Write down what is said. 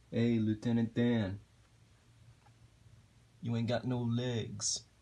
Hey, Lieutenant Dan. You ain't got no legs.